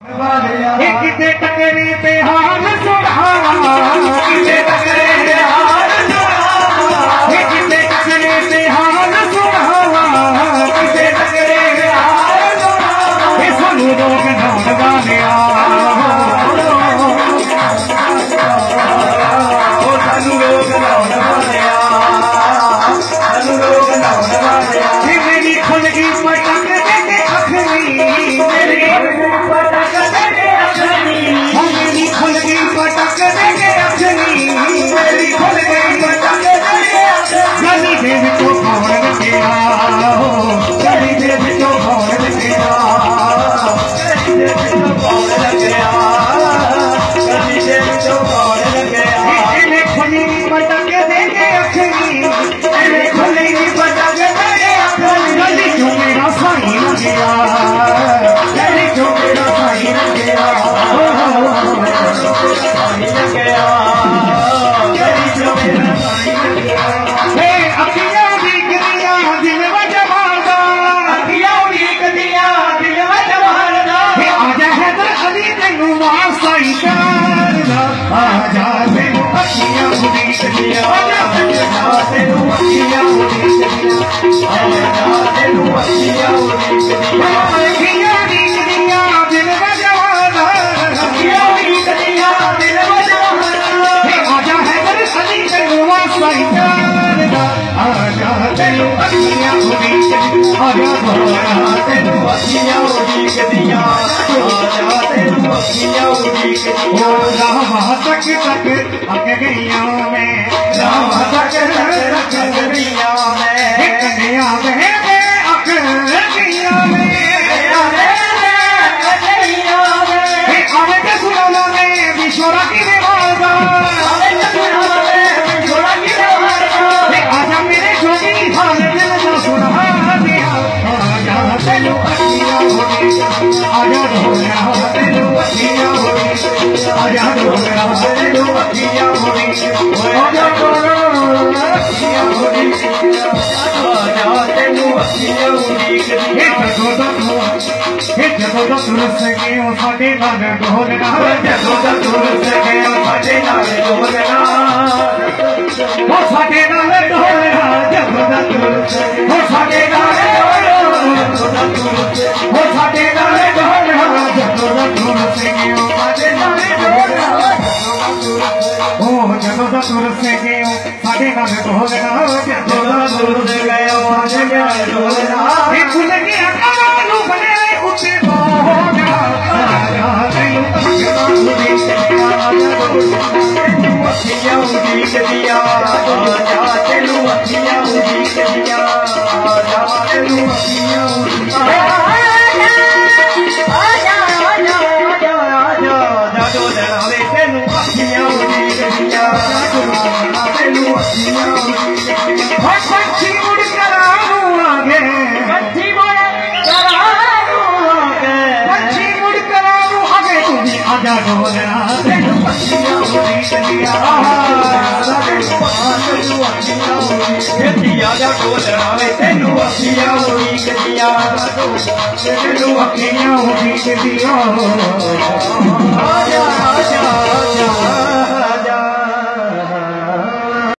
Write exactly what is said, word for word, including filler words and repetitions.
किते टकरे पे हाल सुहावा, किते टकरे पे हाल सुहावा, किते टकरे पे हाल सुहावा, किते टकरे पे हाल सुहावा। सानू लोग नाउण वालिया, सानू लोग नाउण वालिया, सानू लोग नाउण वालिया। मेरी खुल गई पटक दे के अखनी, मेरी पटक दे के अखनी, मेरी खुल गई पटक दे के अखनी, मेरी खुल गई पटक दे के अखनी। गली दे विचों कौन लग्या, गली दे विचों कौन लग्या, गली दे विचों कौन लग्या, गली दे विचों कौन लग्या। इन्हें खुली पटक दे के अखनी, इन्हें खुली पटक दे के अखनी। गली चों मेरा साईं लग्या, गली चों मेरा साईं लग्या, साईं लग्या, गली चों मेरा साईं लग्या। हे अखियां उड़ीकदियां दिल विच मारदा, अखियां उड़ीकदियां दिल विच मारदा। हे आजा हैदर अली तैनूं वास्ता ही प्यार दा, आजा तैनूं अखियां उड़ीकदियां, आजा तैनूं अखियां उड़ीकदियां, आजा तैनूं अखियां उड़ीकदियां। अखियां उड़ीकदियां दिल विच मारदा, अखियां उड़ीकदियां दिल विच मारदा। हे आजा हैदर अली तैनूं वास्ता ही प्यार दा, आजा तैनूं अखियां उड़ीकदियां, आजा भोला तैनूं अखियां उड़ीकदियां, आजा तैनूं अखियां उड़ीकदियां। राह तक तक अक गईयां मैं, राह तक तक अक गईयां मैं, कन्या में अक गईयां मैं, आवे के सुनावा में बिछोड़ा किने मारदा, आवे के सुनावा में बिछोड़ा किने मारदा। आजा मेरे जोगी हाल दिल दा सुना दिया, आजा तैनूं अखियां उड़ीकदियां, आजा ढोलिया तैनूं अखियां उड़ीकदियां, आजा ढोलिया तैनूं अखियां उड़ीकदियां, आजा ढोलिया अखियां उड़ीकदियां, आजा तैनूं अखियां उड़ीकदियां। जदों दा हे जदों दा तुरस गए साडे नाल ढोलना, जदों दा तुरस गए साडे नाल ढोलना, ओ साडे नाल ढोलना, जदों दा तुरस ओ साडे नाल ढोलना, जदों दा तुरस ओ साडे नाल ढोलना, जदों दा तुरस गए साडे नाल ढोलना, ओ जदों दा तुरस गए साडे नाल ढोलना, जदों दा तुरस गए साडे नाल ढोलना। ए भुल गया कानू बने उत्ते बोलना, आजा तैनूं अखियां उड़ीकदियां, तैनूं अखियां उड़ीकदियां, आजा तैनूं अखियां उड़ीकदियां, आजा तैनूं अखियां उड़ीकदियां। आजा आजा आजा आजा जादो जनावे तैनूं अखियां उड़ीकदियां, जादो जनावे तैनूं अखियां उड़ीकदियां। हो पंछी उड़ कर आऊं आगे, पंछी उड़ कर आऊं आगे, पंछी उड़ कर आऊं आगे, तू भी आजा ढोलना तैनूं अखियां उड़ीकदियां, आजा तैनूं अखियां उड़ीकदियां, आजा ढोलना वे तैनूं अखियां उड़ीकदियां, तैनूं अखियां उड़ीकदियां। आजा आजा